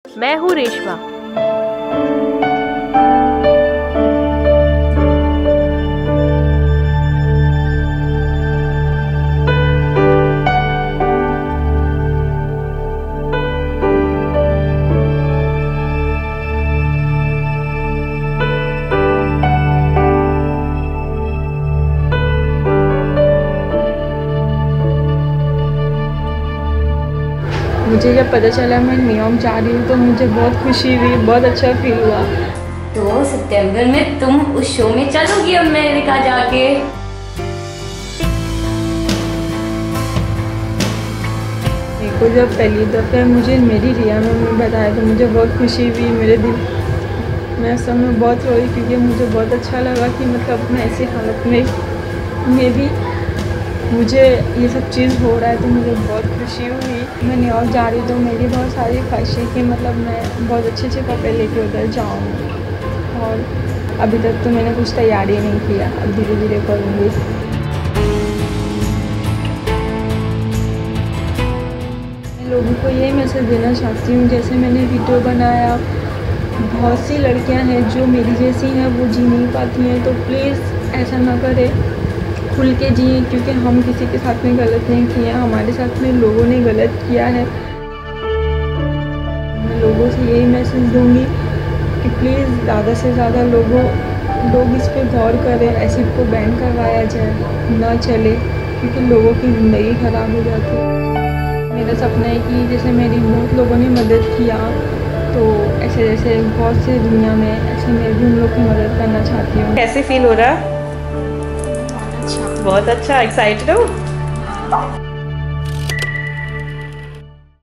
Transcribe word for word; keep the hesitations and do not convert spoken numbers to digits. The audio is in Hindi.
मैं हूँ रेशमा। मुझे जब पता चला मैं न्यूयॉर्क जा रही हूँ तो मुझे बहुत खुशी हुई, बहुत अच्छा फील हुआ। तो सितंबर में तुम उस शो में चलोगी अमेरिका जाके? मेरे को जब पहली दफ़ा मुझे मेरी रिया मम्मी बताया तो मुझे बहुत खुशी हुई। मेरे दिल मैं उस समय बहुत रोई क्योंकि मुझे बहुत अच्छा लगा कि मतलब मैं ऐसी हालत में में भी मुझे ये सब चीज़ हो रहा है तो मुझे बहुत खुशी हुई। मैं न्यूयॉर्क जा रही हूँ तो मेरी बहुत सारी ख्वाहिश है कि मतलब मैं बहुत अच्छे अच्छे कपड़े लेके उधर जाऊँ, और अभी तक तो मैंने कुछ तैयारी नहीं किया, अब धीरे धीरे करूँगी। मैं लोगों को ये मैसेज देना चाहती हूँ, जैसे मैंने वीडियो बनाया, बहुत सी लड़कियाँ हैं जो मेरी जैसी हैं वो जी नहीं पाती हैं, तो प्लीज़ ऐसा ना करें, खुल के जिए, क्योंकि हम किसी के साथ में गलत नहीं किया, हमारे साथ में लोगों ने गलत किया है। मैं लोगों से यही मैसेज दूंगी कि प्लीज़ ज़्यादा से ज़्यादा लोगों लोग इस पे गौर करें, ऐसे को बैन करवाया जाए, ना चले, क्योंकि लोगों की ज़िंदगी ख़राब हो जाती है। मेरा सपना है कि जैसे मेरी बहुत लोगों ने मदद किया, तो ऐसे जैसे बहुत से दुनिया में ऐसे मैं भी उन लोग की मदद करना चाहती हूँ। कैसे फील हो रहा है? बहुत अच्छा, एक्साइटेड हो?